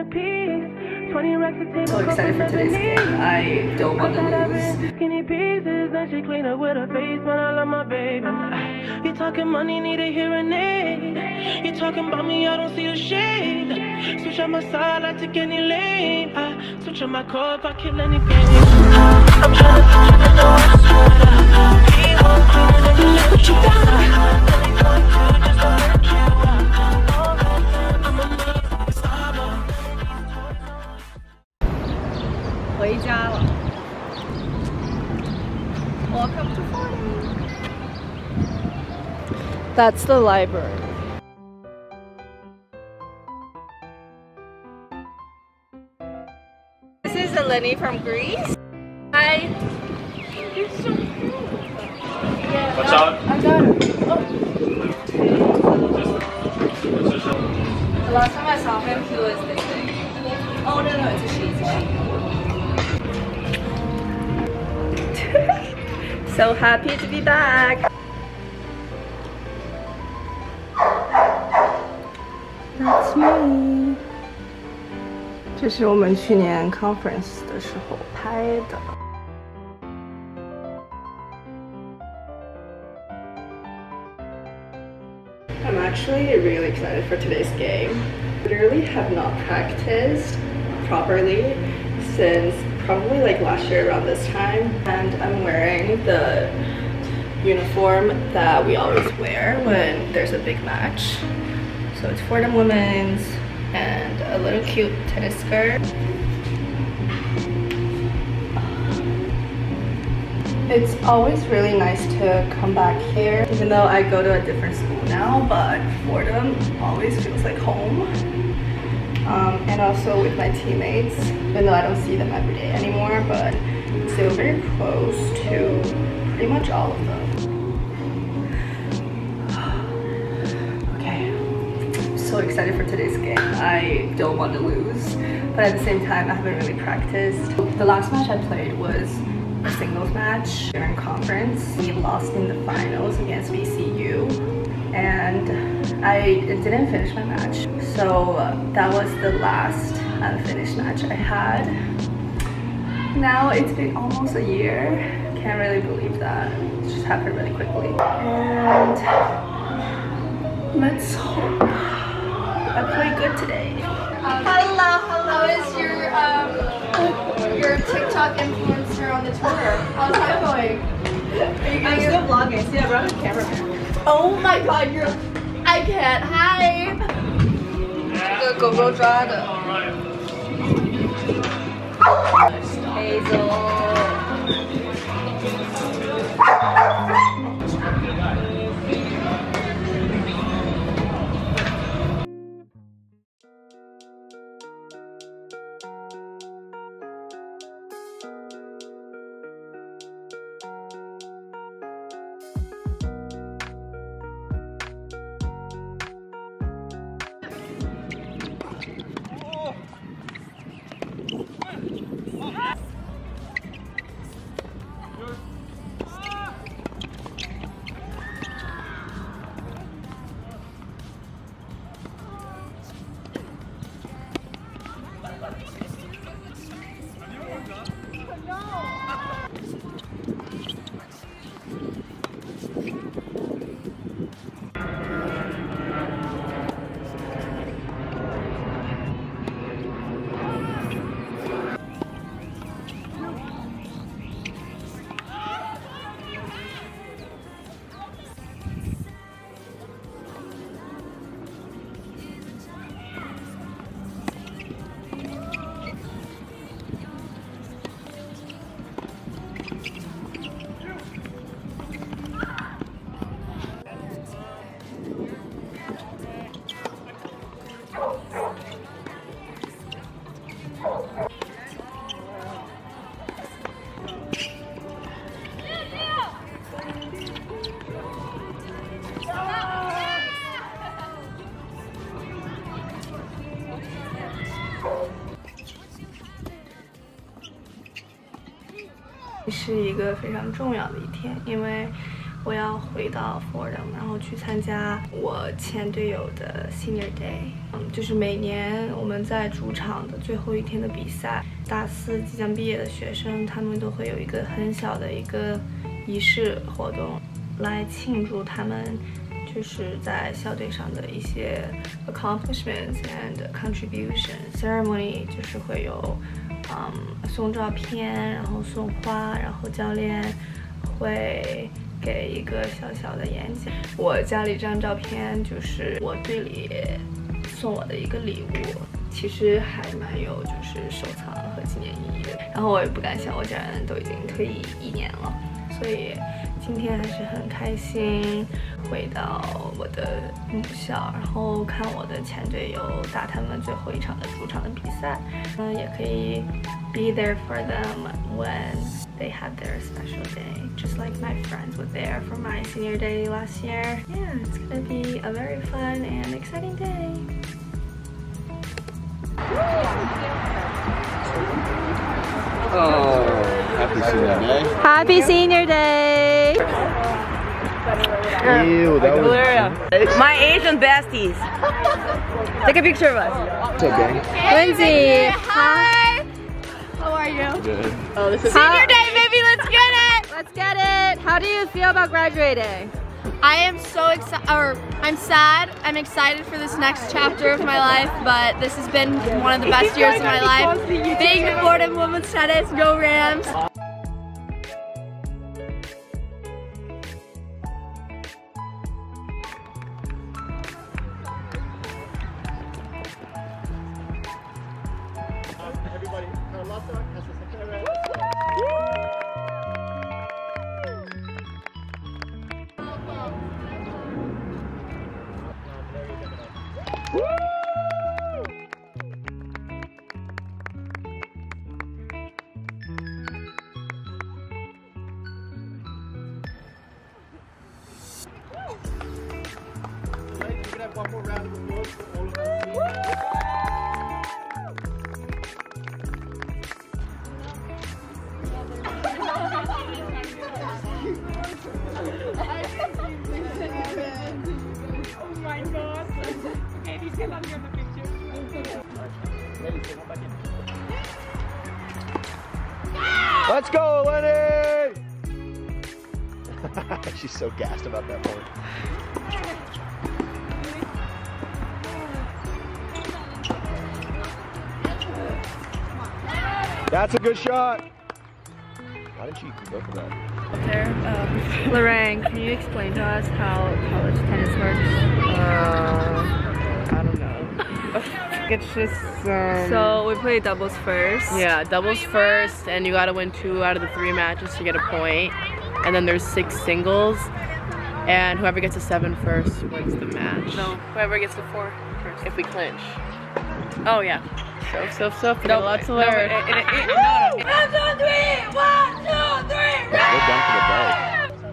So excited for today's game. I don't want to lose. Skinny pieces, then she clean up with her face, but I love my baby. You talking money, need a hearing aid. You talking about me, I don't see a shade. Switch on my side, I take any lane. I switch on my car if I kill any pain. I'm trying to put you in the water. He won't come and never let you down. Really going to just to hurt you. I'm a motherfucking star. 回家了。Welcome to Fordham. That's the library. This is Eleni from Greece. Hi. You're so cute. Yeah. What's up? I got it. The last time I saw him, he was this big. Oh no, it's a she. It's a she. So happy to be back. That's me. 这是我们去年 conference 的时候拍的。I'm actually really excited for today's game. I literally have not practiced properly since probably like last year around this time, and I'm wearing the uniform that we always wear when there's a big match. So it's Fordham women's and a little cute tennis skirt. It's always really nice to come back here, even though I go to a different school now, but Fordham always feels like home. And also with my teammates, even though I don't see them every day anymore, but still very close to pretty much all of them. Okay, I'm so excited for today's game. I don't want to lose, but at the same time, I haven't really practiced. The last match I played was a singles match during conference. We lost in the finals against VCU, and I didn't finish my match. So that was the last unfinished match I had. Now it's been almost a year. Can't really believe that. It just happened really quickly. And let's hope I play good today. Hello, how is your TikTok influencer on the tour? How's that going? I'm still vlogging. See, I brought a cameraman. Oh my god, I can't. Hi! 这个狗狗抓的。Hazel。是一个非常重要的一天，因为我要回到 Fordham， 然后去参加我前队友的 Senior Day， 就是每年我们在主场的最后一天的比赛，大4即将毕业的学生，他们都会有一个很小的一个仪式活动，来庆祝他们就是在校队上的一些 accomplishments and contribution ceremony， 就是会有送照片，然后送花，然后教练会给一个小小的演讲。我家里这张照片就是我队里送我的一个礼物，其实还蛮有就是收藏和纪念意义的。然后我也不敢想，我竟然都已经退役1年了，所以今天还是很开心回到我的母校，然后看我的前队友打他们最后一场的主场的比赛，也可以 be there for them when they had their special day, just like my friends were there for my senior day last year. Yeah, it's gonna be a very fun and exciting day. Oh, happy senior day. Happy senior day! Ew, that was... My Asian besties. Take a picture of us. What's up, gang? Lindsay, Hi! How are you? Good. Oh, this is Senior day, baby, let's get it! Let's get it. How do you feel about graduating? I am so excited, or I'm sad. I'm excited for this next chapter of my life, but this has been one of the best years of my life. Being the Fordham Women's Tennis, go Rams! Everybody, Carlotta has a second. We're gonna have one more round of applause for all of us. Oh my god. Okay, these guys are here in the picture. Let's go, Lenny! She's so gassed about that point. That's a good shot. Why didn't you go for that? Lorraine, can you explain to us how college tennis works? I don't know. It's just So we play doubles first. yeah, doubles first, and you gotta win 2 out of the 3 matches to get a point. And then there's 6 singles, and whoever gets a 7 first wins the match. No, whoever gets the 4 first. If we clinch. Oh yeah. So, we got a lot to learn. Yeah, we're done for the day.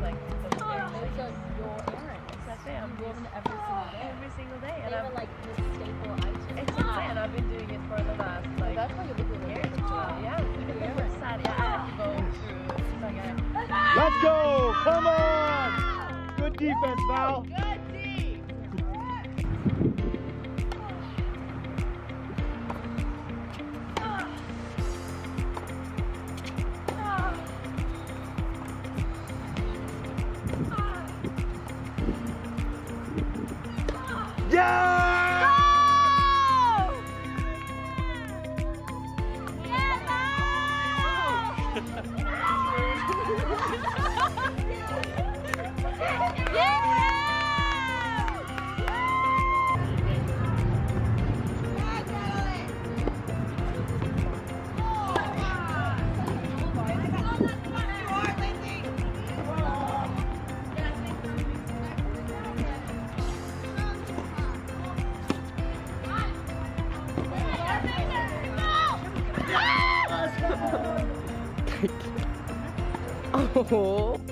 Every single day. And I'm like the staple item. It's insane. I've been doing it for the last like that's why you're years. Yeah, it's sad. Yeah, I have to go through like Let's go! Come on! Good defense, Val. Yeah! Oh.